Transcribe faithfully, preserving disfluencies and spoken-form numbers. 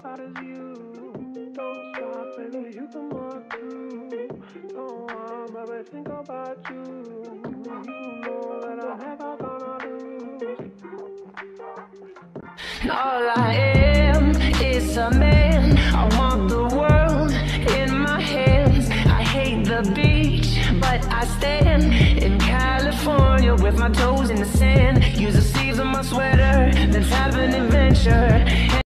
about is you. Don't stop, baby, you come up too. Don't want, baby, think about you. You know that I'm never gonna lose. All I am is a man. I want the world in my hands. I hate the beach, but I stand in California with my toes in the sand. Use the sleeves of my sweater, let's have an adventure.